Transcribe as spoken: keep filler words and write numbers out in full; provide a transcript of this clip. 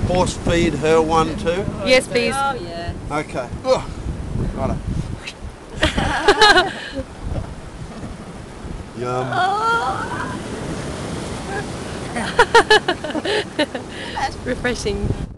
force feed her one too? Yes, please. Oh yeah. Okay. Ugh. Righto. Yum. Refreshing.